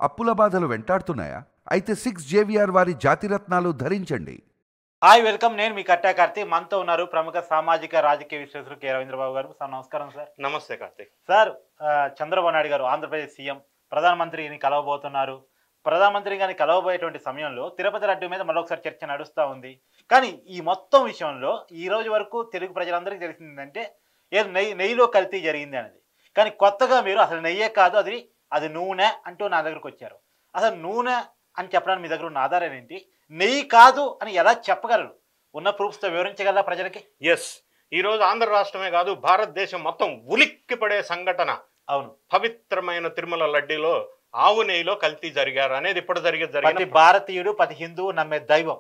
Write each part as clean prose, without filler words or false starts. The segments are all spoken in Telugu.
అప్పుల బాధలు వెంటాడుతున్నాయా? అయితే 6 JVR వారి జాతిరత్నాలు ధరించండి. Hi welcome. నేను మీ కట్టా కార్తీక్. మనతో ఉన్నారు ప్రముఖ సామాజిక రాజకీయ విశ్లేషకులు కె రవీంద్రబాబు గారు. సార్ నమస్కారం. సార్ నమస్తే కార్తీక్. సార్, చంద్రబాబు నాయుడు గారు ఆంధ్రప్రదేశ్ సీఎం ప్రధానమంత్రిని కలవబోతున్నారు. ప్రధానమంత్రి గారిని కలవబోయేటువంటి సమయంలో తిరుపతి లడ్డు మీద మరొకసారి చర్చ నడుస్తూ ఉంది. కానీ ఈ మొత్తం విషయంలో ఈ రోజు వరకు తెలుగు ప్రజలందరికీ తెలిసిందంటే ఏదో నెయ్యిలో కల్తీ జరిగింది అనేది. కానీ కొత్తగా మీరు అసలు నెయ్యే కాదు, అది నూనె అంటూ నా దగ్గరకు వచ్చారు. అసలు నూనె అని చెప్పడానికి మీ దగ్గర ఉన్న ఆధారం ఏంటి? నెయ్యి కాదు అని ఎలా చెప్పగలరు? ఉన్న ప్రూఫ్స్తో వివరించగలరా ప్రజలకి? ఎస్, ఈరోజు ఆంధ్ర రాష్ట్రమే కాదు భారతదేశం మొత్తం ఉలిక్కి పడే సంఘటన. అవును, పవిత్రమైన తిరుమల లడ్డీలో ఆవు నెయ్యిలో కల్తీ జరిగారు అనేది ఇప్పుడు ప్రతి భారతీయుడు ప్రతి హిందువు నమ్మే దైవం.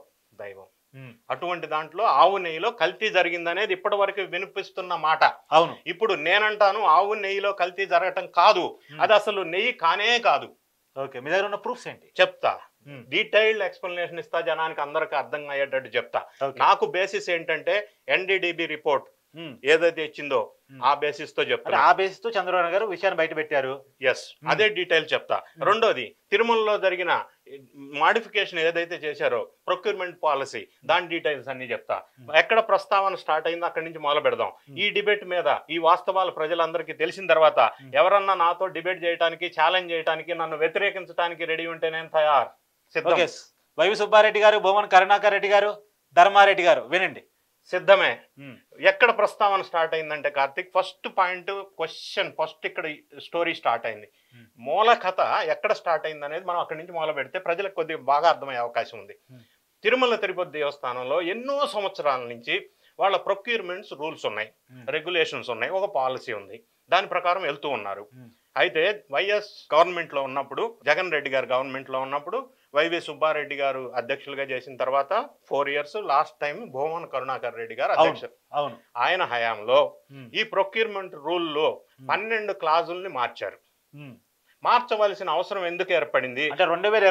అటువంటి దాంట్లో ఆవు నెయ్యిలో కల్తీ జరిగిందనేది ఇప్పటి వరకు వినిపిస్తున్న మాట. అవును, ఇప్పుడు నేనంటాను ఆవు నెయ్యిలో కల్తీ జరగటం కాదు, అది అసలు నెయ్యి కానే కాదు. ఓకే, మీ దగ్గర ఉన్న ప్రూఫ్స్ ఏంటి చెప్తా. డీటెయిల్డ్ ఎక్స్ప్లెనేషన్ ఇస్తా, జనానికి అందరికి అర్థం అయ్యేటట్టు చెప్తా. నాకు బేసిస్ ఏంటంటే ఎన్డీడీబీ రిపోర్ట్ ఏదైతే ఇచ్చిందో ఆ బేసిస్ తో చెప్తా. ఆ బేసిస్ తో చంద్రబాబు గారు విషయాన్ని బయట పెట్టారు. ఎస్, అదే డీటెయిల్ చెప్తా. రెండోది, తిరుమలలో జరిగిన మాడిఫికేషన్ ఏదైతే చేశారో ప్రొక్యూర్మెంట్ పాలసీ, దాని డీటెయిల్స్ అన్ని చెప్తా. ఎక్కడ ప్రస్తావన స్టార్ట్ అయిందో అక్కడి నుంచి మొదలు పెడదాం. ఈ డిబేట్ మీద ఈ వాస్తవాలు ప్రజలందరికీ తెలిసిన తర్వాత ఎవరన్నా నాతో డిబేట్ చేయడానికి, ఛాలెంజ్ చేయడానికి, నన్ను వ్యతిరేకించడానికి రెడీ ఉంటే నేను తయారు. వైవి సుబ్బారెడ్డి గారు, భూమన్ కరుణాకర్ రెడ్డి గారు, ధర్మారెడ్డి గారు, వినండి. సిద్ధమే. ఎక్కడ ప్రస్తావన స్టార్ట్ అయిందంటే Karthik, first point question, first ఇక్కడ స్టోరీ స్టార్ట్ అయింది. మూల కథ ఎక్కడ స్టార్ట్ అయింది అనేది మనం అక్కడి నుంచి మొదలు పెడితే ప్రజలకు కొద్దిగా బాగా అర్థమయ్యే అవకాశం ఉంది. తిరుమల తిరుపతి దేవస్థానంలో ఎన్నో సంవత్సరాల నుంచి వాళ్ళ ప్రొక్యూర్మెంట్స్ రూల్స్ ఉన్నాయి, రెగ్యులేషన్స్ ఉన్నాయి, ఒక పాలసీ ఉంది, దాని ప్రకారం వెళ్తూ ఉన్నారు. అయితే వైఎస్ గవర్నమెంట్ లో ఉన్నప్పుడు, జగన్ రెడ్డి గారు గవర్నమెంట్ లో ఉన్నప్పుడు, వైవి సుబ్బారెడ్డి గారు అధ్యక్షులుగా చేసిన తర్వాత 4 years, last time Bhumana Karunakar Reddy గారు అధ్యక్షులు. ఆయన హయాంలో ఈ ప్రొక్యూర్మెంట్ రూల్లో 12 క్లాజుల్ని మార్చారు. మార్చవలసిన అవసరం ఎందుకు ఏర్పడింది అంటే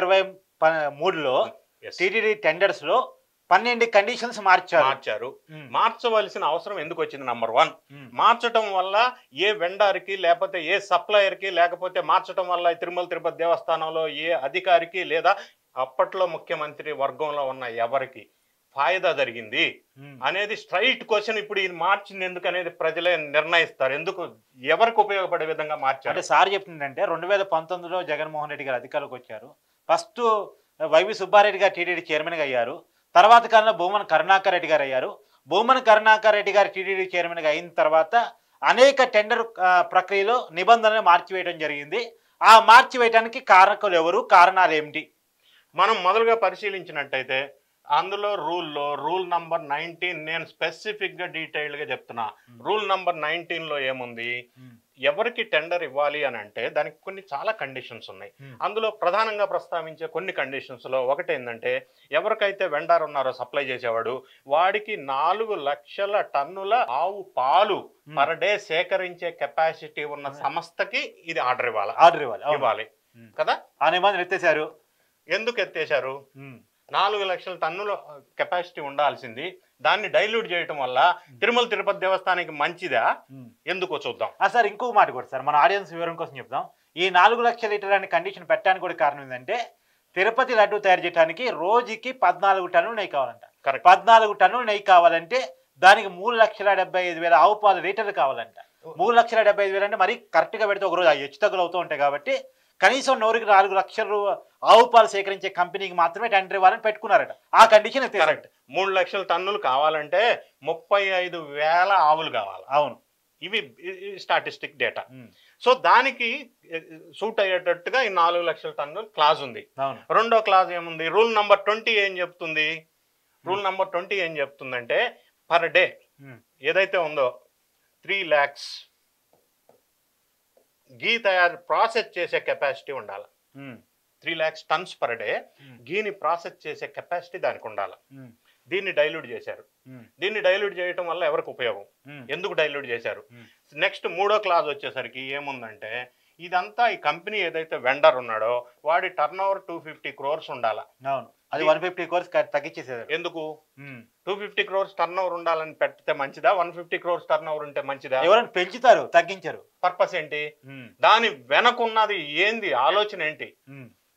2023లో టీటీడీ టెండర్స్ లో 12 కండిషన్స్ మార్చారు. మార్చవలసిన అవసరం ఎందుకు వచ్చింది? నంబర్ 1, మార్చడం వల్ల ఏ వెండర్కి లేకపోతే ఏ సప్లయర్కి, లేకపోతే మార్చడం వల్ల తిరుమల తిరుపతి దేవస్థానంలో ఏ అధికారికి లేదా అప్పట్లో ముఖ్యమంత్రి వర్గంలో ఉన్న ఎవరికి ఫాయిదా జరిగింది అనేది స్ట్రైట్ క్వశ్చన్. ఇప్పుడు ఇది మార్చింది ఎందుకు అనేది ప్రజలే నిర్ణయిస్తారు. ఎందుకు, ఎవరికి ఉపయోగపడే విధంగా మార్చారు అంటే సార్ చెప్తుందంటే 2019లో జగన్మోహన్ రెడ్డి గారు అధికారులకు వచ్చారు. ఫస్ట్ వైవి సుబ్బారెడ్డి గారు టీటీడీ చైర్మన్గా అయ్యారు. తర్వాత కాలంలో భూమన్ కరుణాకర్ రెడ్డి గారు అయ్యారు. భూమన్ కరుణాకర్ రెడ్డి గారు టీటీడీ చైర్మన్గా అయిన తర్వాత అనేక టెండర్ ప్రక్రియలో నిబంధనలు మార్చివేయడం జరిగింది. ఆ మార్చివేయడానికి కారకులు ఎవరు, కారణాలు ఏమిటి? మనం మొదలుగా పరిశీలించినట్టయితే అందులో రూల్ నంబర్ 19, నేను స్పెసిఫిక్ గా డీటెయిల్డ్ గా చెప్తున్నా. రూల్ నంబర్ 19లో ఏముంది, ఎవరికి టెండర్ ఇవ్వాలి అని అంటే దానికి కొన్ని చాలా కండిషన్స్ ఉన్నాయి. అందులో ప్రధానంగా ప్రస్తావించే కొన్ని కండిషన్స్ లో ఒకటి ఏంటంటే, ఎవరికైతే వెండర్ ఉన్నారో సప్లై చేసేవాడు, వాడికి 4 లక్షల టన్నుల ఆవు పాలు పర్ డే సేకరించే కెపాసిటీ ఉన్న సంస్థకి ఇది ఆర్డర్ ఇవ్వాలి కదా. ఆ నిబంధన ఎత్తేసారు. ఎందుకు ఎత్తేసారు? 4 లక్షల టన్నుల కెపాసిటీ ఉండాల్సింది, దాన్ని డైల్యూట్ చేయటం వల్ల తిరుమల తిరుపతి దేవస్థానానికి మంచిదా? ఎందుకో చూద్దాం. సార్, ఇంకో మాట కూడా సార్, మన ఆడియన్స్ వివరం కోసం చెప్దాం. ఈ 4 లక్షల లీటర్ అనే కండిషన్ పెట్టడానికి కూడా కారణం ఏంటంటే, తిరుపతి లడ్డు తయారు చేయడానికి రోజుకి 14 టన్నులు నెయ్యి కావాలంట. 14 టన్నులు నెయ్యి కావాలంటే దానికి 3,75,000 ఆవు పాలు లీటర్లు కావాలంట. 3,75,000 అంటే మరి కరెక్ట్గా పెడితే ఒకరోజు హెచ్చు తగ్గులు అవుతూ ఉంటాయి. కాబట్టి కనీసం నోరుకి 4 లక్షలు ఆవు పాలు సేకరించే కంపెనీకి మాత్రమే టెండర్ ఇవ్వాలని పెట్టుకున్నారట. ఆ కండిషన్ కరెక్ట్. 3 లక్షల టన్నులు కావాలంటే 35,000 ఆవులు కావాలి. అవును, ఇవి స్టాటిస్టిక్ డేటా. సో దానికి సూట్ అయ్యేటట్టుగా ఈ 4 లక్షల టన్నులు క్లాజ్ ఉంది. రెండో క్లాజ్ ఏముంది? రూల్ నంబర్ 20 ఏం చెప్తుంది? రూల్ నంబర్ 20 ఏం చెప్తుందంటే, పర్ డే ఏదైతే ఉందో 3 lakhs గీ తయారు ప్రాసెస్ చేసే కెపాసిటీ ఉండాలి. 3 lakhs tons పర్ డే గీని ప్రాసెస్ చేసే కెపాసిటీ దానికి ఉండాలి. దీన్ని డైల్యూట్ చేశారు. దీన్ని డైల్యూట్ చేయటం వల్ల ఎవరికి ఉపయోగం? ఎందుకు డైల్యూట్ చేశారు? నెక్స్ట్ 3వ క్లాజ్ వచ్చేసరికి ఏముందంటే, ఇదంతా ఈ కంపెనీ ఏదైతే వెండర్ ఉన్నాడో వాడి టర్న్ ఓవర్ 250 crores ఉండాలి. అది 150 crores తగ్గించేసారు. ఎందుకు? 250 crores టర్న్ ఓవర్ ఉండాలని పెడితే మంచిదా, 150 crores టర్న్ ఓవర్ ఉంటే మంచిదా? ఎవరైనా పెంచుతారు, తగ్గించారు. పర్పస్ ఏంటి? దాని వెనకున్నది ఏంది, ఆలోచన ఏంటి?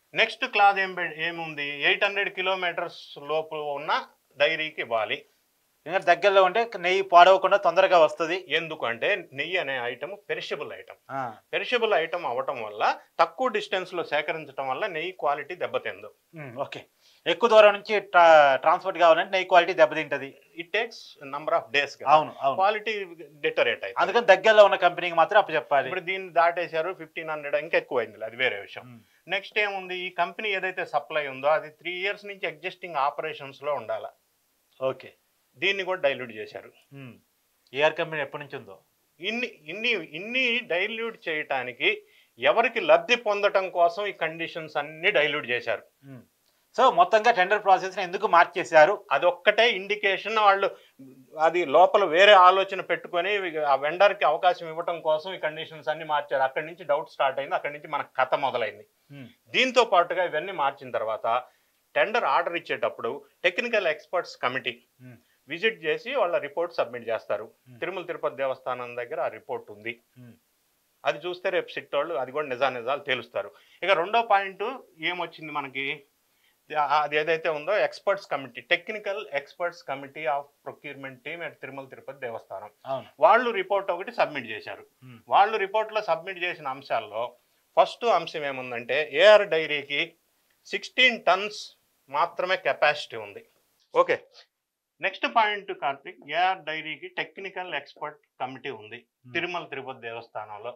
నెక్స్ట్ క్లాజ్ ఏముంది 800 కిలోమీటర్స్ లోపు ఉన్న డైరీకి ఇవ్వాలి. ఇంకా దగ్గరలో ఉంటే నెయ్యి పాడవకుండా తొందరగా వస్తుంది. ఎందుకంటే నెయ్యి అనే item perishable item. Perishable item అవటం వల్ల తక్కువ డిస్టెన్స్ లో సేకరించడం వల్ల నెయ్యి క్వాలిటీ దెబ్బతిందు. ఓకే, ఎక్కువ దూరం నుంచి ట్రాన్స్పోర్ట్ కావాలంటే నెయ్యి క్వాలిటీ దెబ్బతింటది. It takes number of days. అవును, క్వాలిటీ డిటరేట్ అయింది. అందుకని దగ్గరలో ఉన్న కంపెనీకి మాత్రం అప్పు చెప్పాలి. ఇప్పుడు దీన్ని దాటేశారు 1500, ఇంకా ఎక్కువ అయింది, అది వేరే విషయం. నెక్స్ట్ ఏముంది, ఈ కంపెనీ ఏదైతే సప్లై ఉందో అది 3 years నుంచి ఎగ్జిస్టింగ్ ఆపరేషన్స్ లో ఉండాలి. ఓకే, దీన్ని కూడా డైల్యూట్ చేశారు. ఏఆర్ కంపెనీ ఎప్పటి నుంచి ఉందో ఇన్ని డైల్యూట్ చేయటానికి ఎవరికి లబ్ధి పొందటం కోసం ఈ కండిషన్స్ అన్ని డైల్యూట్ చేశారు. సో మొత్తంగా టెండర్ ప్రాసెస్ ఎందుకు మార్చేశారు అదొక్కటే ఇండికేషన్. వాళ్ళు అది లోపల వేరే ఆలోచన పెట్టుకొని ఆ వెండర్కి అవకాశం ఇవ్వటం కోసం ఈ కండిషన్స్ అన్ని మార్చారు. అక్కడి నుంచి డౌట్ స్టార్ట్ అయింది, అక్కడి నుంచి మన కథ మొదలైంది. దీంతో పాటుగా ఇవన్నీ మార్చిన తర్వాత టెండర్ ఆర్డర్ ఇచ్చేటప్పుడు టెక్నికల్ ఎక్స్పర్ట్స్ కమిటీ విజిట్ చేసి వాళ్ళ రిపోర్ట్ సబ్మిట్ చేస్తారు. తిరుమల తిరుపతి దేవస్థానం దగ్గర ఆ రిపోర్ట్ ఉంది. అది చూస్తే రేపు సిట్ వాళ్ళు అది కూడా నిజాలు తేలుస్తారు. ఇక రెండో పాయింట్ ఏమొచ్చింది మనకి, అది ఏదైతే ఉందో experts committee, technical experts committee of procurement team at Tirumala Tirupati Devasthanam, వాళ్ళు రిపోర్ట్ ఒకటి సబ్మిట్ చేశారు. వాళ్ళు రిపోర్ట్లో సబ్మిట్ చేసిన అంశాల్లో ఫస్ట్ అంశం ఏముందంటే ఏఆర్ డైరీకి 16 tons మాత్రమే కెపాసిటీ ఉంది. Okay, next point Karthik, AR డైరీకి టెక్నికల్ ఎక్స్పర్ట్ కమిటీ ఉంది తిరుమల తిరుపతి దేవస్థానంలో.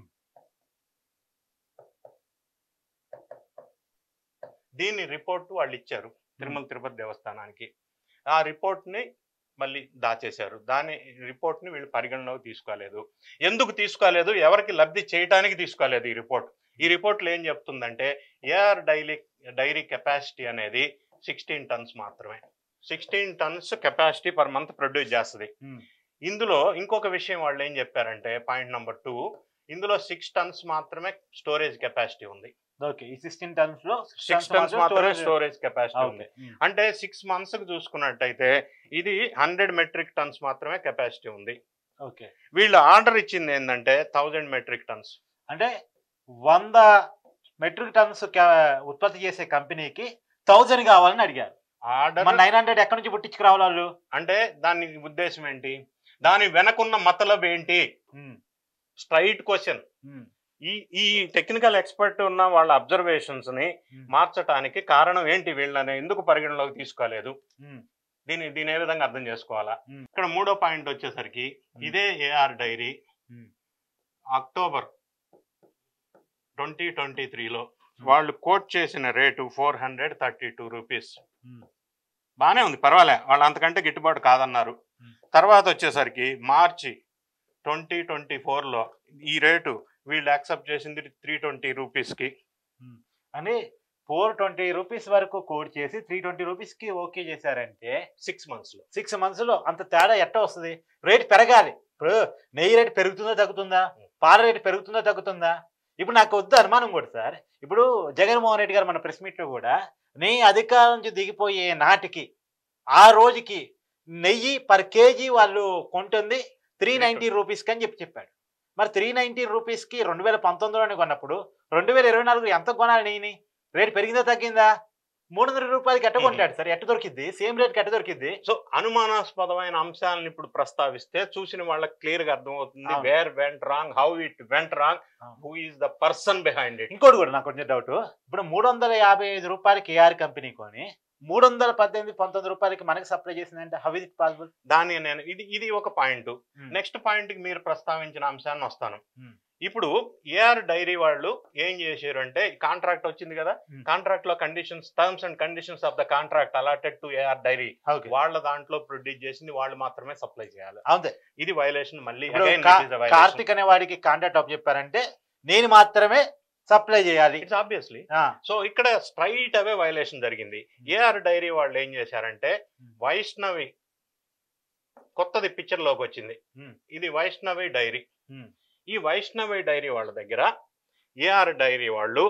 దీని రిపోర్ట్ వాళ్ళు ఇచ్చారు తిరుమల తిరుపతి దేవస్థానానికి. ఆ రిపోర్ట్ని మళ్ళీ దాచేశారు. దాని రిపోర్ట్ని వీళ్ళు పరిగణలోకి తీసుకోలేదు. ఎందుకు తీసుకోలేదు, ఎవరికి లబ్ధి చేయడానికి తీసుకోలేదు ఈ రిపోర్ట్. ఈ రిపోర్ట్లో ఏం చెప్తుందంటే ఏఆర్ డైరీ కెపాసిటీ అనేది 16 tons మాత్రమే. 16 tons capacity per month produce చేస్తుంది. ఇందులో ఇంకొక విషయం వాళ్ళు ఏం చెప్పారంటే పాయింట్ నెంబర్ 2, ఇందులో 6 tons మాత్రమే స్టోరేజ్ కెపాసిటీ ఉంది. ఓకే, ఈ 16 tons లో 6 tons మాత్రమే స్టోరేజ్ కెపాసిటీ ఉంది. అంటే 6 months కు చూసుకున్నట్టయితే ఇది 100 metric tons మాత్రమే కెపాసిటీ ఉంది. ఓకే, వీళ్ళు ఆర్డర్ ఇచ్చింది ఏంటంటే 1000 metric tons. అంటే 100 metric tons ఉత్పత్తి చేసే కంపెనీకి 1000 కావాలని అడిగారు. ఆర్డర్ 900 ఎక్కడి నుంచి పుట్టించుకురావాలి వాళ్ళు? అంటే దాని ఉద్దేశం ఏంటి, దాని వెనకున్న మతలబ్ ఏంటి? Straight question. ఈ టెక్నికల్ ఎక్స్పర్ట్ ఉన్న వాళ్ళ అబ్జర్వేషన్స్ ని మార్చడానికి కారణం ఏంటి, వీళ్ళని ఎందుకు పరిగణలోకి తీసుకోలేదు, దీని ఏ విధంగా అర్థం చేసుకోవాలా? ఇక్కడ మూడో పాయింట్ వచ్చేసరికి ఇదే ఏఆర్ డైరీ అక్టోబర్ 2023లో వాళ్ళు కోట్ చేసిన రేటు 432 రూపీస్. బానే ఉంది, పర్వాలే, వాళ్ళు అంతకంటే గిట్టుబాటు కాదన్నారు. తర్వాత వచ్చేసరికి మార్చి 2024లో ఈ రేటు వీళ్ళు యాక్సెప్ట్ చేసింది 320 రూపీస్కి. అని 420 రూపీస్ వరకు కోడ్ చేసి 320 రూపీస్కి ఓకే చేశారంటే 6 monthsలో అంత తేడా ఎట్ట వస్తుంది? రేట్ పెరగాలి. ఇప్పుడు నెయ్యి రేటు పెరుగుతుందా తగ్గుతుందా, పాల రేటు పెరుగుతుందా తగ్గుతుందా? ఇప్పుడు నాకు వద్దు అనుమానం కూడా సార్, ఇప్పుడు జగన్మోహన్ రెడ్డి గారు మన ప్రెస్ మీట్లో కూడా నెయ్యి అధికారం నుంచి దిగిపోయే నాటికి ఆ రోజుకి నెయ్యి పర్ కేజీ వాళ్ళు కొంటుంది 390 రూపీస్కి అని చెప్పాడు. మరి 390 రూపీస్కి 2019లోనే కొన్నప్పుడు 2024 ఎంత కొనాలి నెయ్యిని? రేటు పెరిగిందా తగ్గిందా? 300 రూపాయలకి ఎట్ట కొంటాడు సార్? ఎట్ట దొరికిద్ది? సేమ్ రేట్కి ఎట్ట దొరికిద్ది? సో అనుమానాస్పదమైన అంశాలను ఇప్పుడు ప్రస్తావిస్తే చూసిన వాళ్ళకి క్లియర్ గా అర్థమవుతుంది where went wrong, how it went wrong, who is the person behind it. ఇంకోటి కూడా నాకు కొంచెం డౌట్, ఇప్పుడు 355 రూపాయలకి ఏఆర్ కంపెనీ కొని 318-19 రూపాయలకి మనకి సప్లై చేసిందంటే హౌ ఇస్ ఇట్ పాసిబుల్? దాన్ని నేను ఇది ఒక పాయింట్. నెక్స్ట్ పాయింట్ కి మీరు ప్రస్తావించిన అంశాన్ని వస్తాను. ఇప్పుడు ఏఆర్ డైరీ వాళ్ళు ఏం చేశారు అంటే, కాంట్రాక్ట్ వచ్చింది కదా, కాంట్రాక్ట్ లో conditions, terms and conditions of the contract allotted to AR dairy, వాళ్ళ దాంట్లో ప్రొడ్యూస్ చేసింది వాళ్ళు మాత్రమే సప్లై చేయాలి. అంతే, ఇది వైలేషన్. మళ్ళీ కార్తిక్ అనే వాడికి కాంట్రాక్ట్ ఆఫ్ చెప్పారంటే నేను మాత్రమే సప్లై చేయాలి. It's obviously. సో ఇక్కడ స్ట్రైట్ అవే వైలేషన్ జరిగింది. ఏఆర్ డైరీ వాళ్ళు ఏం చేశారంటే, వైష్ణవి కొత్తది పిక్చర్ లోకి వచ్చింది, ఇది వైష్ణవి డైరీ. ఈ వైష్ణవి డైరీ వాళ్ళ దగ్గర ఏఆర్ డైరీ వాళ్ళు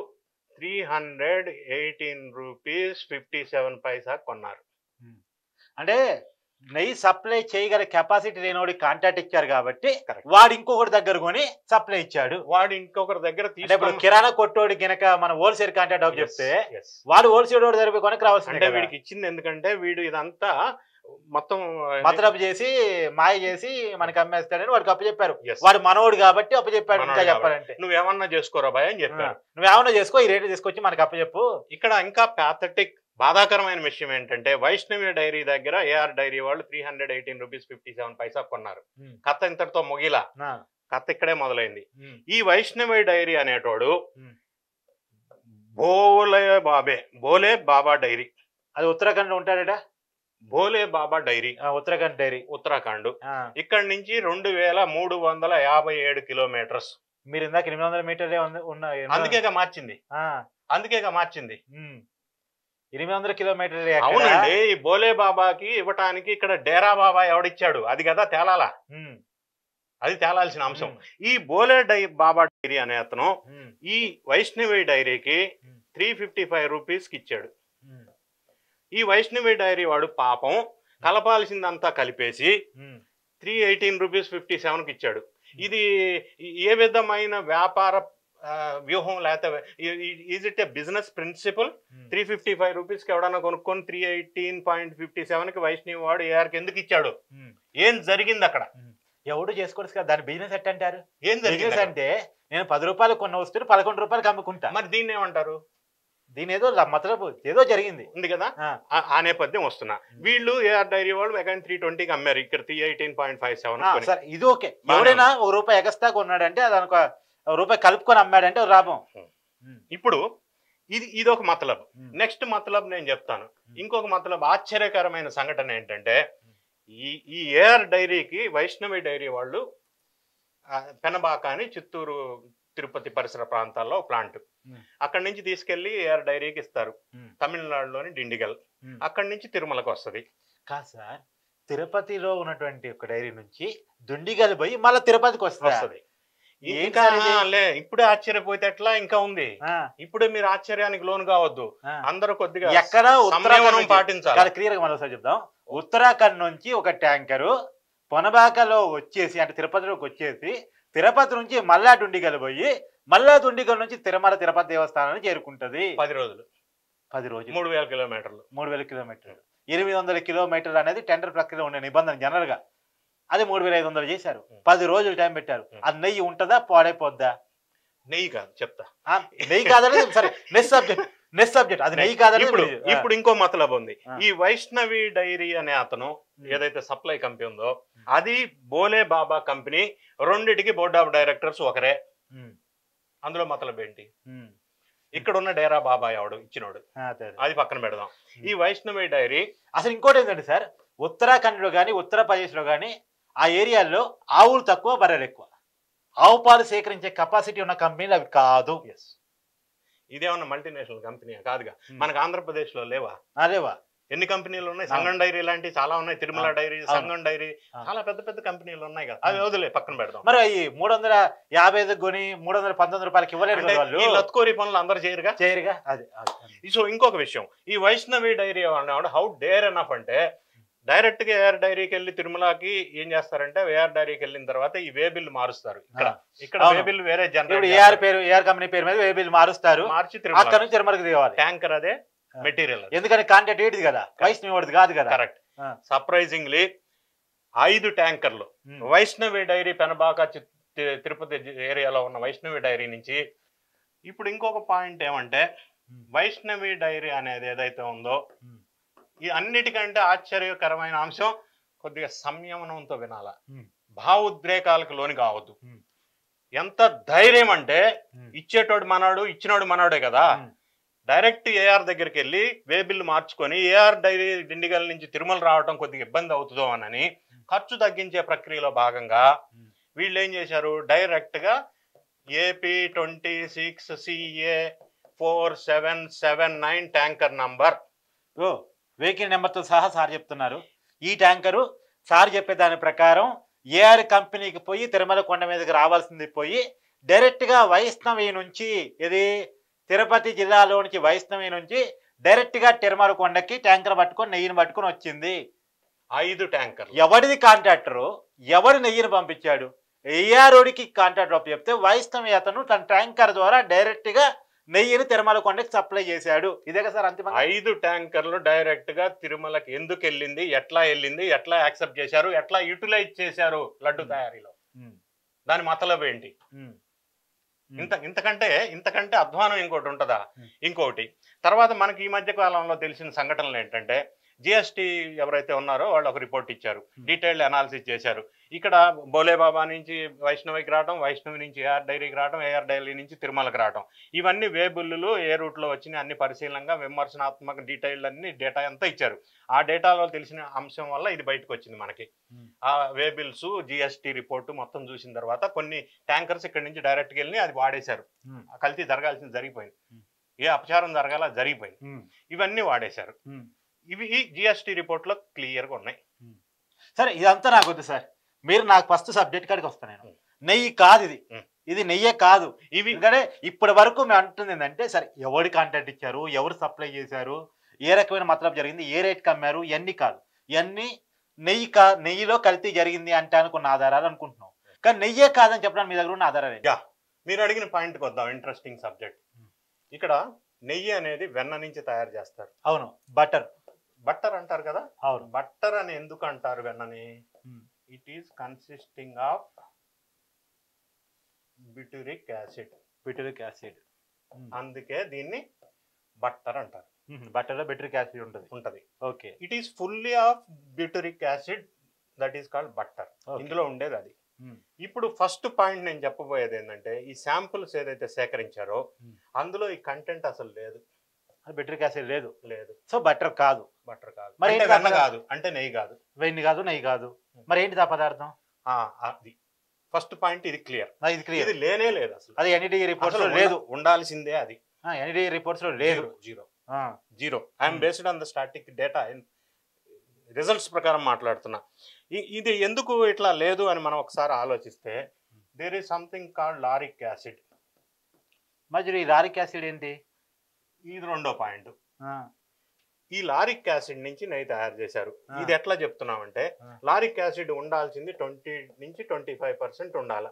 318 రూపీస్ 57 పైసా కొన్నారు. అంటే నెయ్యి సప్లై చేయగల కెపాసిటీ లేనివాడి కాంట్రాక్ట్ ఇచ్చారు కాబట్టి Correct. వాడు ఇంకొకటి దగ్గర కొని సప్లై ఇచ్చాడు. వాడు ఇంకొకరి దగ్గర అంటే ఇప్పుడు కిరాణా కొట్టోడి కినక మన హోల్సేల్ కాంట్రాక్ట్ ఒక చెప్తే వాడు హోల్సేల్ వాడు దగ్గర కొనకి రావాల్సింది. అంటే వీడికి ఇచ్చింది ఎందుకంటే వీడు ఇదంతా మొత్తం మతలబు చేసి మాయ చేసి మనకి అమ్మేస్తాడని వాడికి అప్పు చెప్పారు. Yes. వాడు మనోడు కాబట్టి అప్పు చెప్పాడు. మనోడు ఇంకా చెప్పాలంటే నువ్వేమన్నా చేసుకోరా భయ అని చెప్పారు. నువ్వేమన్నా చేసుకో, ఈ రేటు తీసుకొచ్చి మనకి అప్పు చెప్పు. ఇక్కడ ఇంకా ప్యాథటిక్ బాధాకరమైన విషయం ఏంటంటే వైష్ణవి డైరీ దగ్గర ఏఆర్ డైరీ వాళ్ళు 318 రూపీస్ 57 పైసా కొన్నారు. కథ ఇంతటితో ముగిలా, కథ ఇక్కడే మొదలైంది. ఈ వైష్ణవి డైరీ అనేటోడు బోలే బాబా డైరీ, అది ఉత్తరాఖండ్ ఉంటాడట. Bhole Baba dairy Uttarakhand dairy, Uttarakhand. ఇక్కడ నుంచి 2357 కిలోమీటర్స్. మీరు ఇందాక 800 మీటర్లే ఉన్నాయి. అందుకేగా మార్చింది, అందుకేగా మార్చింది. 800 కిలోమీటర్లే. అవునండి, ఈ బోలే బాబాకి ఇవ్వటానికి ఇక్కడ డేరా బాబా ఎవడిచ్చాడు అది కదా తేలాలా, అది తేలాల్సిన అంశం. ఈ బోలే బాబా డైరీ అనే అతను ఈ వైష్ణవి డైరీకి 355 రూపీస్కి ఇచ్చాడు. ఈ వైష్ణవి డైరీ వాడు పాపం కలపాల్సిందంతా కలిపేసి 318 రూపీస్ 57కి ఇచ్చాడు. ఇది ఏ విధమైన వ్యాపార వ్యూహం? లేకపోతే is it a business principle? 355 రూపీస్కి ఎవడన్నా కొనుక్కొని 318.57కి వైష్ణవి వాడు ఏఆర్కి ఎందుకు ఇచ్చాడు? ఏం జరిగింది అక్కడ? ఎవడు చేసుకోవచ్చు కదా దాని బిజినెస్ ఎట్ అంటారు. ఏం జరిగింది అంటే నేను 10 రూపాయలు కొన్న వస్తువులు 11 రూపాయలకి అమ్ముకుంటా. మరి దీన్ని ఏమంటారు? దీని ఏదో మతలబు ఏదో జరిగింది ఉంది కదా, ఆ నేపథ్యం వస్తున్నా. వీళ్ళు ఏఆర్ డైరీ వాళ్ళు అగైన్ 320కి అమ్మారు, ఇక్కడ 318.57. ఇది ఓకే. ఎవడైనా ₹1 ఎగస్ట్రా కొన్నాడంటే దానికి ₹1 కలుపుకొని అమ్మాడంటే లాభం. ఇప్పుడు ఇది ఒక మతలబ్. నెక్స్ట్ మతలబ్ నేను చెప్తాను. ఇంకొక మతలబ్ ఆశ్చర్యకరమైన సంఘటన ఏంటంటే ఈ ఏఆర్ డైరీకి వైష్ణవి డైరీ వాళ్ళు పెనబాక అని చిత్తూరు తిరుపతి పరిసర ప్రాంతాల్లో ప్లాంట్, అక్కడి నుంచి తీసుకెళ్లి ఏఆర్ డైరీకి ఇస్తారు. తమిళనాడులోని డిండిగల్, అక్కడి నుంచి తిరుమలకు వస్తుంది. కాదు సార్, తిరుపతిలో ఉన్నటువంటి ఒక డైరీ నుంచి దుండిగల్ పోయి మళ్ళీ తిరుపతికి వస్తుంది. ఇప్పుడే ఆశ్చర్యపోతే ఎట్లా? ఇంకా ఉంది. ఇప్పుడే మీరు ఆశ్చర్యానికి లోను కావద్దు. అందరూ కొద్దిగా ఎక్కడ పాటించాలి. క్లియర్ గా మరోసారి చెప్దాం. ఉత్తరాఖండ్ నుంచి ఒక ట్యాంకరు పొనబాకలో వచ్చేసి అంటే తిరుపతిలోకి వచ్చేసి తిరుపతి నుంచి మళ్ళా దుండిగల్ పోయి మళ్ళా దుండిగల్ నుంచి తిరుమల తిరుపతి దేవస్థానాన్ని చేరుకుంటది. 10 రోజులు 3000 కిలోమీటర్లు 3000 కిలోమీటర్లు 800 కిలోమీటర్లు అనేది టెండర్ ప్రక్రియలో ఉండే నిబంధన జనరల్ గా. అది 3500 చేశారు. 10 రోజులు టైం పెట్టారు. అది నెయ్యి ఉంటుందా పాడైపోద్దా? నెయ్యి కాదు చెప్తా. నెయ్యి కాదని సరే నెక్స్ట్ సబ్జెక్ట్ అది నెయ్యి కాదని. ఇప్పుడు ఇంకో మతలబ్ ఉంది. ఈ వైష్ణవి డైరీ అనే అతను ఏదైతే సప్లై కంపెనీ ఉందో అది బోలే బాబా కంపెనీ, రెండిటికి బోర్డ్ ఆఫ్ డైరెక్టర్స్ ఒకరే. అందులో మతలబ్ ఏంటి? ఇక్కడ ఉన్న డేరా బాబా ఎవడు ఇచ్చినోడు, అది పక్కన పెడదాం. ఈ వైష్ణవి డైరీ అసలు ఇంకోటి ఏంటంటే సార్, ఉత్తరాఖండ్ లో కానీ ఉత్తరప్రదేశ్ లో కానీ ఆ ఏరియాల్లో ఆవులు తక్కువ బర్రెలు ఎక్కువ. ఆవు పాలు సేకరించే కెపాసిటీ ఉన్న కంపెనీలు అవి కాదు. ఇదేమన్నా మల్టీనేషనల్ కంపెనీ కాదుగా. మనకు ఆంధ్రప్రదేశ్ లో లేవా? ఎన్ని కంపెనీలు ఉన్నాయి? సంగం డైరీ లాంటి చాలా ఉన్నాయి, తిరుమల డైరీ, సంగం డైరీ, చాలా పెద్ద పెద్ద కంపెనీలు ఉన్నాయి కదా. అవి వదిలే పక్కన పెడదాం. మరి ఈ 350 కొని 319 రూపాయలకి ఇవ్వలేదు. లత్కోరి పనులు అందరు చేయరుగా. సో ఇంకొక విషయం, ఈ వైష్ణవి డైరీ అన్నవాడు హౌ డేర్ ఎనఫ్ అంటే డైరెక్ట్ గా ఏఆర్ డైరీకి వెళ్ళి తిరుమలకి ఏం చేస్తారంటే ఏఆర్ డైరీకి వెళ్ళిన తర్వాత ఈ వే బిల్ మారుస్తారు. ఇక్కడ వే బిల్ వేరే జనరల్ ఏఆర్ కంపెనీ పేరు మీద వే బిల్ మారుస్తారు. మార్చి అక్కడ నుంచి తిరుమలకి దిగాలి. ట్యాంకర్ అదే మెటీరియల్, ఎందుకంటే కాంటాక్ట్ ఏది కదా, వైష్ణవి కాదు కదా. కరెక్ట్. సర్ప్రైజింగ్లీ 5 ట్యాంకర్లు వైష్ణవి డైరీ పెనబాక తిరుపతి ఏరియాలో ఉన్న వైష్ణవి డైరీ నుంచి. ఇప్పుడు ఇంకొక పాయింట్ ఏమంటే వైష్ణవి డైరీ అనేది ఏదైతే ఉందో ఈ అన్నిటికంటే ఆశ్చర్యకరమైన అంశం, కొద్దిగా సంయమనంతో వినాల, భావోద్రేకాలకు లోని కావద్దు. ఎంత ధైర్యం అంటే ఇచ్చేటోడు మనోడు, ఇచ్చినోడు మనోడే కదా. డైరెక్ట్ ఏఆర్ దగ్గరికి వెళ్ళి వే బిల్లు మార్చుకొని ఏఆర్ డైరీ డిండిగల్ నుంచి తిరుమల రావడం కొద్దిగా ఇబ్బంది అవుతుందో అని ఖర్చు తగ్గించే ప్రక్రియలో భాగంగా వీళ్ళు ఏం చేశారు, డైరెక్ట్ గా AP 26 CA 4779 tanker number, vehicle నెంబర్తో సహా సార్ చెప్తున్నారు. ఈ ట్యాంకరు సార్ చెప్పే దాని ప్రకారం ఏఆర్ కంపెనీకి పోయి తిరుమల కొండ మీదకి రావాల్సింది పోయి డైరెక్ట్ గా వైష్ణవి నుంచి, ఇది తిరుపతి జిల్లాలోనికి వైష్ణవి నుంచి డైరెక్ట్ గా తిరుమల కొండకి ట్యాంకర్ పట్టుకొని నెయ్యిని పట్టుకొని వచ్చింది. 5 ట్యాంకర్లు. ఎవరిది కాంట్రాక్టరు, ఎవరి నెయ్యిని పంపించాడు? ఏఆర్ఓడికి కాంట్రాక్టర్ అప్పు చెప్తే వైష్ణవి అతను తన ట్యాంకర్ ద్వారా డైరెక్ట్ గా నెయ్యిని తిరుమల కొండకి సప్లై చేశాడు. ఇదే కదా సార్ అంతిమంగా? 5 ట్యాంకర్లు డైరెక్ట్ గా తిరుమలకి ఎందుకు వెళ్ళింది, ఎట్లా వెళ్ళింది, ఎట్లా యాక్సెప్ట్ చేశారు, ఎట్లా యూటిలైజ్ చేశారు లడ్డు తయారీలో, దాని మతలబు ఏంటి? ఇంతకంటే అధ్వానం ఇంకోటి ఉంటుందా? ఇంకోటి తర్వాత మనకి ఈ మధ్య కాలంలో తెలిసిన సంఘటనలు ఏంటంటే, జిఎస్టీ ఎవరైతే ఉన్నారో వాళ్ళు ఒక రిపోర్ట్ ఇచ్చారు, డీటెయిల్డ్ అనాలిసిస్ చేశారు. ఇక్కడ బోలేబాబా నుంచి వైష్ణవికి రావడం, వైష్ణవి నుంచి ఏఆర్ డైరీకి రావడం, ఏఆర్ డైరీ నుంచి తిరుమలకి రావడం, ఇవన్నీ వే బిల్లులు ఏ రూట్లో వచ్చినాయి అన్ని పరిశీలనగా విమర్శనాత్మక డీటెయిల్డ్ అన్ని డేటా అంతా ఇచ్చారు. ఆ డేటాలో తెలిసిన అంశం వల్ల ఇది బయటకు వచ్చింది మనకి. ఆ వే బిల్స్ జిఎస్టీ రిపోర్టు మొత్తం చూసిన తర్వాత కొన్ని ట్యాంకర్స్ ఇక్కడ నుంచి డైరెక్ట్గా వెళ్ళి అది వాడేశారు. కల్తీ జరగాల్సింది జరిగిపోయింది, ఏ అపచారం జరగాల జరిగిపోయింది, ఇవన్నీ వాడేశారు. ఇవి జిఎస్టీ రిపోర్ట్ లో క్లియర్ గా ఉన్నాయి. సరే ఇదంతా నాకు వద్దు సార్, మీరు నాకు ఫస్ట్ సబ్జెక్ట్ కాడికి వస్తాను. నేను నెయ్యి కాదు ఇది నెయ్యే కాదు. ఇవి ఎందుకంటే ఇప్పటి వరకు మేము అంటుంది ఏంటంటే, సరే ఎవరు కాంట్రాక్ట్ ఇచ్చారు, ఎవరు సప్లై చేశారు, ఏ రకమైన మతలబు జరిగింది, ఏ రేట్కి అమ్మారు, ఇవన్నీ కాదు. ఇవన్నీ నెయ్యిలో కల్తీ జరిగింది అంటే అనుకున్న ఆధారాలు అనుకుంటున్నాం. కానీ నెయ్యే కాదని చెప్పడానికి మీ దగ్గర ఉన్న ఆధారాలు ఏంటి? మీరు అడిగిన పాయింట్కి వద్దాం, ఇంట్రెస్టింగ్ సబ్జెక్ట్. ఇక్కడ నెయ్యి అనేది వెన్న నుంచి తయారు చేస్తారు. అవును, బట్టర్ అంటారు కదా. అవును, బట్టర్ అని ఎందుకు అంటారు వెన్నని? It is consisting of butyric acid. అందుకే దీన్ని బట్టర్ అంటారు. బట్టర్ లో బ్యూటరిక్ యాసిడ్ ఉంటది. Okay, it is fully of butyric acid, that is called butter. ఇందులో ఉండేది అది. ఇప్పుడు ఫస్ట్ పాయింట్ నేను చెప్పబోయేది ఏంటంటే, ఈ శాంపుల్స్ ఏదైతే సేకరించారో అందులో ఈ కంటెంట్ అసలు లేదు, బ్యూటరిక్ యాసిడ్ లేదు. సో బట్టర్ కాదు. మరి వెన్న కాదు అంటే నెయ్యి కాదు, నెయ్యి కాదు. మరి ఏంటి ఆ పదార్థం? అది ఫస్ట్ పాయింట్. ఇది క్లియర్. ఇది లేనే లేదు అసలు. అది ఎన్ఈడి రిపోర్ట్స్ లో లేదు, ఉండాల్సిందే. అది ఎన్ఈడి రిపోర్ట్స్ లో లేదు, zero. I'm based on the static data, results ప్రకారం మాట్లాడుతున్నా. ఇది ఎందుకు ఇట్లా లేదు అని మనం ఒకసారి ఆలోచిస్తే, there is something called lauric acid. మరి ఈ లారిక్ యాసిడ్ ఏంటి? ఇది రెండో పాయింట్. ఈ లారిక్ యాసిడ్ నుంచి నెయ్యి తయారు చేశారు. ఇది ఎట్లా చెప్తున్నామంటే, లారిక్ యాసిడ్ ఉండాల్సింది 20 నుంచి 25% ఉండాలి.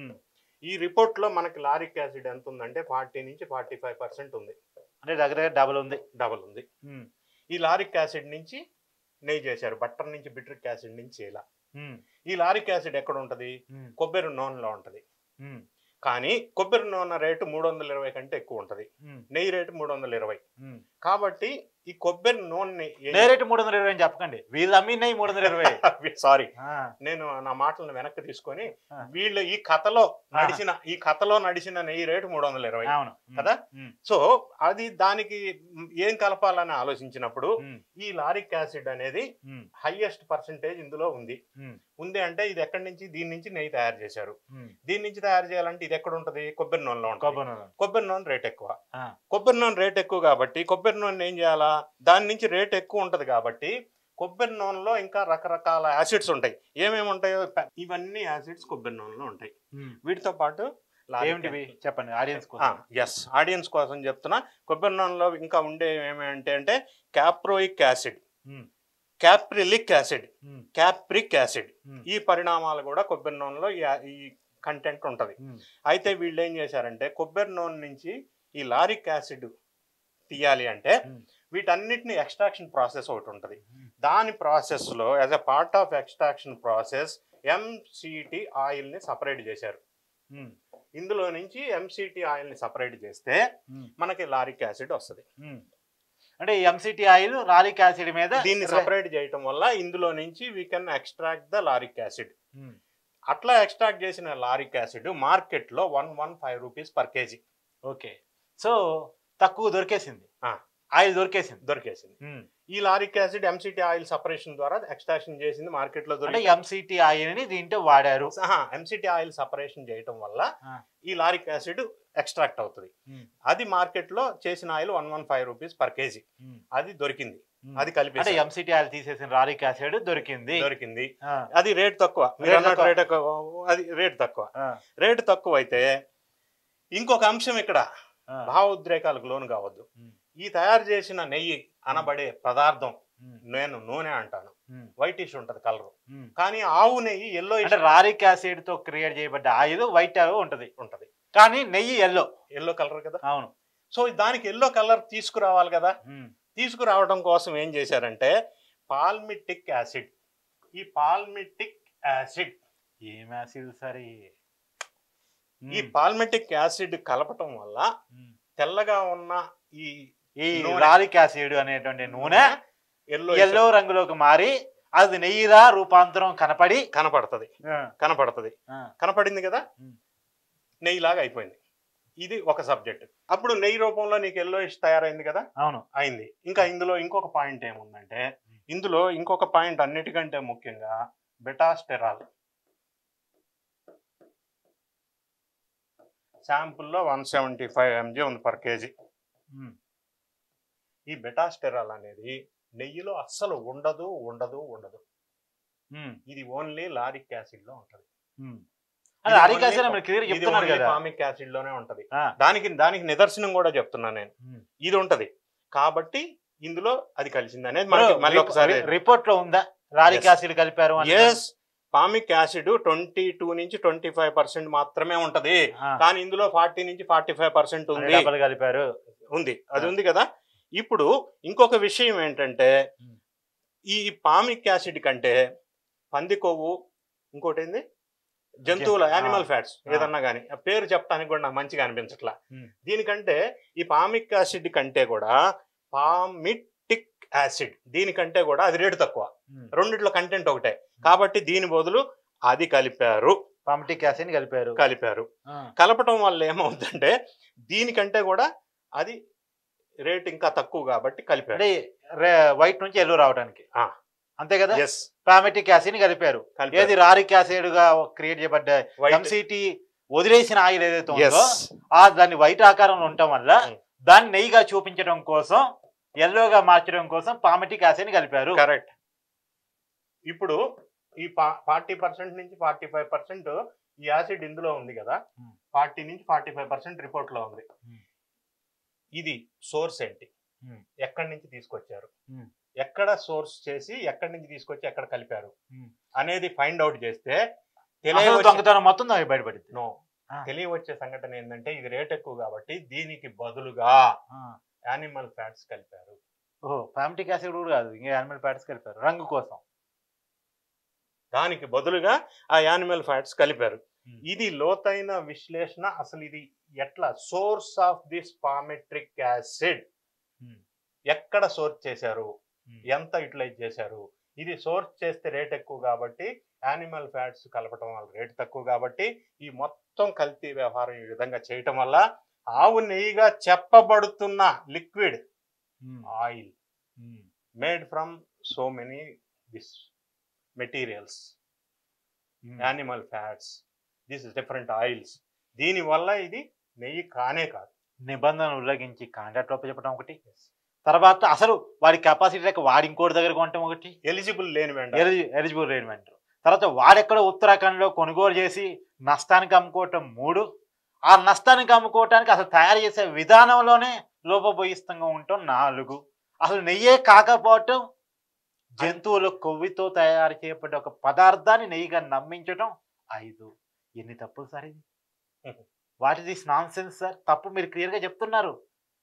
ఈ రిపోర్ట్ లో మనకి లారిక్ యాసిడ్ ఎంత ఉందంటే 40 నుంచి 45% ఉంది. అంటే దగ్గర డబుల్ ఉంది. ఈ లారిక్ యాసిడ్ నుంచి నెయ్యి చేశారు, బట్టర్ నుంచి బ్యూటరిక్ యాసిడ్ నుంచి ఇలా. ఈ లారిక్ యాసిడ్ ఎక్కడ ఉంటది? కొబ్బరి నూనెలో ఉంటది. కానీ కొబ్బరి నూనె రేటు 320 కంటే ఎక్కువ ఉంటది, నెయ్యి రేటు 320. కాబట్టి ఈ కొబ్బరి నూనె రేటు 320 అని చెప్పకండి, వీళ్ళు అమ్మి నెయ్యి 320. సారీ, నేను నా మాటలను వెనక్కి తీసుకొని, వీళ్ళు ఈ కథలో నడిచిన నెయ్యి రేటు 320 కదా. సో అది దానికి ఏం కలపాలని ఆలోచించినప్పుడు ఈ లారిక్ యాసిడ్ అనేది హైయెస్ట్ పర్సెంటేజ్ ఇందులో ఉంది అంటే ఇది ఎక్కడి నుంచి? దీని నుంచి నెయ్యి తయారు చేశారు. దీని నుంచి తయారు చేయాలంటే ఇది ఎక్కడ ఉంటది? కొబ్బరి నూనెలో ఉంటుంది. కొబ్బరి నూనె రేట్ ఎక్కువ. కొబ్బరి నూనె రేట్ ఎక్కువ కాబట్టి కొబ్బరి నూనె ఏం చేయాలా? దాని నుంచి రేట్ ఎక్కువ ఉంటది కాబట్టి కొబ్బరి నూనెలో ఇంకా రకరకాల యాసిడ్స్ ఉంటాయి. ఏమేమి ఉంటాయో ఇవన్నీ యాసిడ్స్ కొబ్బరి నూనెలో ఉంటాయి. వీటితో పాటు చెప్పండి ఆడియన్స్ కోసం చెప్తున్నా. కొబ్బరి నూనెలో ఇంకా ఉండే ఏమేంటే caproic acid, caprylic acid, capric acid, ఈ పరిణామాలు కూడా కొబ్బరి నూనెలో ఈ కంటెంట్ ఉంటది. అయితే వీళ్ళు ఏం చేశారంటే, కొబ్బరి నూనె నుంచి ఈ లారిక్ యాసిడ్ తీయాలి అంటే వీటన్నిటిని ఎక్స్ట్రాక్షన్ ప్రాసెస్ ఒకటి ఉంటుంది. దాని ప్రాసెస్ లో as a part of extraction process MCT oil ని సపరేట్ చేశారు. ఇందులో నుంచి ఎంసిటి ఆయిల్ ని సపరేట్ చేస్తే మనకి లారిక్ యాసిడ్ వస్తుంది. అంటే ఎంసిటి ఆయిల్ లారిక్ యాసిడ్ మీద దీన్ని సపరేట్ చేయటం వల్ల ఇందులో నుంచి we can extract the lauric acid. అట్లా ఎక్స్ట్రాక్ట్ చేసిన లారిక్ యాసిడ్ మార్కెట్ లో 115 rupees per KG. Okay, so తక్కువ దొరికేసింది, ఆయిల్ దొరికేసింది. ఈ lauric acid MCT oil separation ద్వారా ఎక్స్ట్రాక్షన్ చేసింది మార్కెట్ లో. ఎంసిటి ఆయిల్ ని దీంట్లో వాడారు. ఎంసిటి ఆయిల్ సపరేషన్ చేయటం వల్ల ఈ లారిక్ యాసిడ్ ఎక్స్ట్రాక్ట్ అవుతుంది. అది మార్కెట్ లో చేసిన ఆయిల్ 115 రూపీస్ పర్ కేజీ. అది దొరికింది, అది కలిపి ఎంసిటి ఆయిల్ తీసేసిన లారిక్ యాసిడ్ దొరికింది. అది రేట్ తక్కువ. అది రేట్ తక్కువ అయితే ఇంకొక అంశం ఇక్కడ, భావోద్రేకాలకు లోను కావద్దు. ఈ తయారు చేసిన నెయ్యి అనబడే పదార్థం నేను నూనె అంటాను. వైటిష్ ఉంటది కలర్. కానీ ఆవు నెయ్యి ఎల్లో, అంటే రారిక్ యాసిడ్ తో క్రియేట్ చేయబడ్డ ఆయిల్ వైట్ ఉంటది ఉంటది కానీ నెయ్యి ఎల్లో కలర్ కదా. అవును. సో దానికి ఎల్లో కలర్ తీసుకురావాలి కదా. తీసుకురావడం కోసం ఏం చేశారంటే పాల్మిటిక్ యాసిడ్. ఈ పాల్మిటిక్ యాసిడ్ ఏం యాసిడ్ సరే, ఈ పాల్మిటిక్ యాసిడ్ కలపటం వల్ల తెల్లగా ఉన్న ఈ లారిక్ యాసిడ్ అనేటువంటి నూనె ఎల్లో రంగులోకి మారి అది నెయ్యిలా రూపాంతరం కనపడింది కదా, నెయ్యిలాగా అయిపోయింది. ఇది ఒక సబ్జెక్ట్. అప్పుడు నెయ్యి రూపంలో నీకు ఎల్లోయిష్ తయారైంది కదా. అవును, అయింది. ఇంకా ఇందులో ఇంకొక పాయింట్ ఏముందంటే, ఇందులో ఇంకొక పాయింట్ అన్నిటికంటే ముఖ్యంగా బెటాస్టెరాల్. శాంపుల్లో 175 mg ఉంది పర్ కేజీ. ఈ బెటాస్టెరాల్ అనేది నెయ్యిలో అస్సలు ఉండదు. ఇది ఓన్లీ లారిక్ యాసిడ్ లో ఉంటది. పామిక్ యాసిడ్ లోనే ఉంటది. దానికి నిదర్శనం కూడా చెప్తున్నాను నేను. ఇది ఉంటది కాబట్టి ఇందులో అది కలిసింది అనేది మళ్ళీ ఒకసారి రిపోర్ట్ లో ఉందా లారిక్ యాసిడ్ కలిపారు? ఎస్, పామిక్ యాసిడ్ 22 నుంచి 25% మాత్రమే ఉంటది. కానీ ఇందులో 40 నుంచి 45% ఉంది. కలిపారు అది ఉంది కదా. ఇప్పుడు ఇంకొక విషయం ఏంటంటే, ఈ పామిక్ యాసిడ్ కంటే పంది కొవ్వు, ఇంకోటి ఏంది జంతువుల యానిమల్ ఫ్యాట్స్ ఏదన్నా కానీ, ఆ పేరు చెప్పడానికి కూడా నాకు మంచిగా అనిపించట్లా. దీనికంటే ఈ పామిక్ యాసిడ్ కంటే కూడా పామిటిక్ యాసిడ్ దీనికంటే కూడా అది రేటు తక్కువ. రెండిట్లో కంటెంట్ ఒకటే కాబట్టి దీని బదులు అది కలిపారు. పామిటిక్ యాసిడ్ కలిపారు. కలపటం వల్ల ఏమవుతుందంటే దీనికంటే కూడా అది రేట్ ఇంకా తక్కువ కాబట్టి కలిపారు. వైట్ నుంచి ఎల్లో రావడానికి అంతే కదా. పామిటిక్ యాసిడ్ కలిపారు. ఏది రారిక్ యాసిడ్ గా క్రియేట్ చేయబడ్డ ఎంసిటి వదిలేసిన ఆయిల్ ఏదైతే ఉందో దాన్ని వైట్ ఆకారంలో ఉండటం వల్ల దాన్ని నెయ్యిగా చూపించడం కోసం, ఎల్లోగా మార్చడం కోసం పామిటిక్ యాసిడ్ కలిపారు. కరెక్ట్. ఇప్పుడు ఈ 40% నుంచి 45% ఈ యాసిడ్ ఇందులో ఉంది కదా. 40 నుంచి 45% రిపోర్ట్ లో ఉంది. ఇది సోర్స్ ఏంటి, ఎక్కడి నుంచి తీసుకొచ్చారు, ఎక్కడ సోర్స్ చేసి ఎక్కడి నుంచి తీసుకొచ్చి ఎక్కడ కలిపారు అనేది ఫైండ్ అవుట్ చేస్తే దొంగతనం మొత్తం బయటపడింది. తెలియవచ్చే సంఘటన ఏంటంటే ఇది రేట్ ఎక్కువ కాబట్టి దీనికి బదులుగా యానిమల్ ఫ్యాట్స్ కలిపారు. పామిటిక్ యాసిడ్ కూడా కాదు, ఇంకా యానిమల్ ఫ్యాట్స్ కలిపారు రంగు కోసం. దానికి బదులుగా ఆ యానిమల్ ఫ్యాట్స్ కలిపారు. ఇది లోతైన విశ్లేషణ. అసలు ఇది ఎట్లా source of this palmitic acid ఎక్కడ సోర్స్ చేశారు, ఎంత యూటిలైజ్ చేశారు. ఇది సోర్స్ చేస్తే రేట్ ఎక్కువ కాబట్టి యానిమల్ ఫ్యాట్స్ కలపటం వల్ల రేట్ తక్కువ కాబట్టి ఈ మొత్తం కల్తీ వ్యవహారం ఈ విధంగా చేయటం వల్ల ఆవు నెయ్యిగా చెప్పబడుతున్న liquid oil made from so many this materials, animal fats, this different oils, దీని వల్ల ఇది నెయ్యి కానే కాదు. నిబంధనలు ఉల్లంఘించి కాంట్రాక్ట్ లోపల చెప్పడం ఒకటి, తర్వాత అసలు వాడి కెపాసిటీ లేక వాడి ఇంకోటి దగ్గర కొనటం ఒకటి, ఎలిజిబుల్ లేని వెండర్, తర్వాత వాడెక్కడ ఉత్తరాఖండ్లో కొనుగోలు చేసి నష్టానికి అమ్ముకోవటం 3, ఆ నష్టానికి అమ్ముకోవటానికి అసలు తయారు చేసే విధానంలోనే లోపభూయిష్టంగా ఉండటం 4, అసలు నెయ్యే కాకపోవటం జంతువుల కొవ్వుతో తయారు చేయబడ్డ ఒక పదార్థాన్ని నెయ్యిగా నమ్మించటం 5. ఎన్ని తప్పులు సార్ ఇది? What is this nonsense sir? తప్పు మీరు క్లియర్ గా చెప్తున్నారు.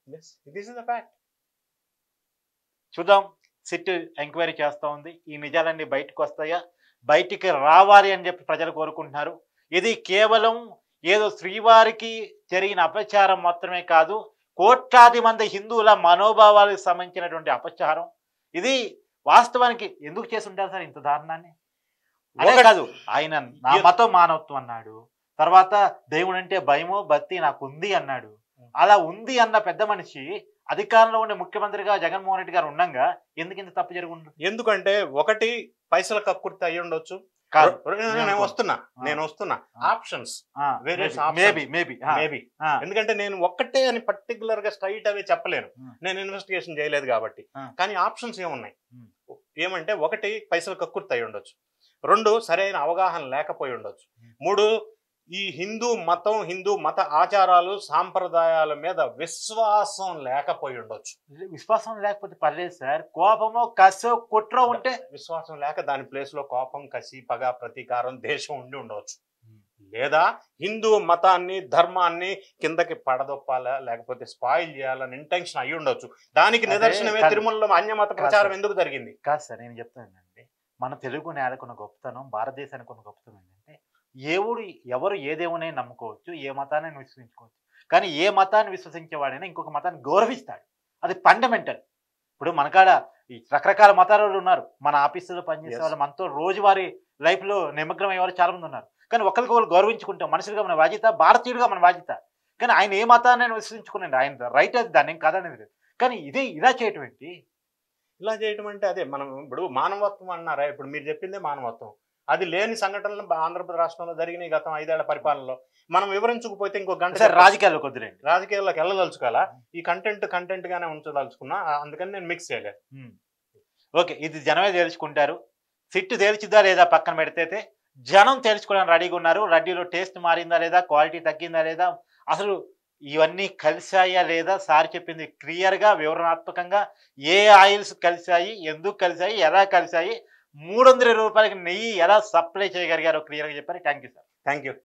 చూద్దాం, సిట్ ఎంక్వైరీ చేస్తూ ఉంది. ఈ నిజాలన్నీ బయటకు వస్తాయా, బయటికి రావాలి అని చెప్పి ప్రజలు కోరుకుంటున్నారు. ఇది కేవలం ఏదో శ్రీవారికి జరిగిన అపచారం మాత్రమే కాదు, కోట్లాది మంది హిందువుల మనోభావాలకు సంబంధించినటువంటి అపచారం. ఇది వాస్తవానికి ఎందుకు చేసి ఉంటారు సార్ ఇంత దారుణాన్ని? అదే కాదు, ఆయన నా మతం మానవత్వం అన్నాడు, తర్వాత దేవుడు అంటే భయమో భక్తి నాకు ఉంది అన్నాడు. అలా ఉంది అన్న పెద్ద మనిషి అధికారంలో ఉండే ముఖ్యమంత్రిగా జగన్మోహన్ రెడ్డి గారు ఉండగా ఎందుకు ఇంత తప్పు జరుగుతుంది? ఎందుకంటే ఒకటి పైసల కక్కుర్తి అయ్యి ఉండొచ్చు. నేను వస్తున్నా ఆప్షన్స్, ఎందుకంటే నేను ఒక్కటే అని పర్టికులర్ గా స్ట్రైట్ అవే చెప్పలేను, నేను ఇన్వెస్టిగేషన్ చేయలేదు కాబట్టి. కానీ ఆప్షన్స్ ఏమున్నాయి ఏమంటే, ఒకటి పైసలు కక్కుర్తి అయి ఉండొచ్చు, 2 సరైన అవగాహన లేకపోయి ఉండొచ్చు, 3 ఈ హిందూ మతం, హిందూ మత ఆచారాలు సాంప్రదాయాల మీద విశ్వాసం లేకపోయి ఉండొచ్చు. విశ్వాసం లేకపోతే పర్లేదు సార్, కోపమో కసో కుట్రో ఉంటే విశ్వాసం లేక దాని ప్లేస్ లో కోపం, కసి, పగ, ప్రతీకారం, దేశం ఉండి ఉండవచ్చు. లేదా హిందూ మతాన్ని, ధర్మాన్ని కిందకి పడదొప్పాలా లేకపోతే స్పాయిల్ చేయాలని ఇంటెన్షన్ అయి ఉండొచ్చు. దానికి నిదర్శనమే తిరుమలలో అన్యమత ప్రచారం ఎందుకు జరిగింది. కాదు సార్, నేను చెప్తానండి, మన తెలుగు నేలకున్న గొప్పతనం, భారతదేశానికి ఉన్న గొప్పతనం ఏంటంటే ఎవరు ఏ దేవునైనా నమ్ముకోవచ్చు, ఏ మతాన్ని విశ్వసించుకోవచ్చు, కానీ ఏ మతాన్ని విశ్వసించేవాడైనా ఇంకొక మతాన్ని గౌరవిస్తాడు. అది ఫండమెంటల్. ఇప్పుడు మనకాడ ఈ రకరకాల మతాలు ఉన్నారు, మన ఆఫీసులో పనిచేసే వాళ్ళు, మనతో రోజువారీ లైఫ్ లో నిమగ్నం అయ్యేవారు చాలా మంది ఉన్నారు. కానీ ఒకరికొకరు గౌరవించుకుంటాం, మనుషులుగా మన బాధ్యత, భారతీయుడిగా మన బాధ్యత. కానీ ఆయన ఏ మతాన్ని విశ్వసించుకున్నాడు, ఆయన రైట్, అది దాన్ని ఏం కాదనేది లేదు. కానీ ఇలా చేయటం ఏంటి? ఇలా చేయటం అంటే అదే మనం ఇప్పుడు మానవత్వం అన్నారా, ఇప్పుడు మీరు చెప్పిందే మానవత్వం. అది లేని సంఘటనలు ఆంధ్రప్రదేశ్ రాష్ట్రంలో జరిగినాయి గతం 5 ఏళ్ల పరిపాలనలో. మనం వివరించకపోతే ఇంకో గంట రాజకీయాల్లోకి వద్దులేండి, రాజకీయాల్లోకి వెళ్ళదలుచుకోవాలా, ఈ కంటెంట్ గానే ఉంచదలుచుకున్నా, అందుకని నేను మిక్స్ చేయలేదు. ఓకే, ఇది జనమే తేల్చుకుంటారు. సిట్టు తేల్చిద్దా లేదా పక్కన పెడితే జనం తేల్చుకోవడానికి రెడీగా ఉన్నారు. రెడ్డిలో టేస్ట్ మారిందా లేదా, క్వాలిటీ తగ్గిందా లేదా, అసలు ఇవన్నీ కలిసాయా లేదా, సార్ చెప్పింది క్లియర్గా వివరణాత్మకంగా ఏ ఆయిల్స్ కలిసాయి, ఎందుకు కలిసాయి, ఎలా కలిసాయి, 320 రూపాయలకి నెయ్యి ఎలా సప్లై చేయగలిగారో క్లియర్గా చెప్పారు. Thank you sir. Thank you.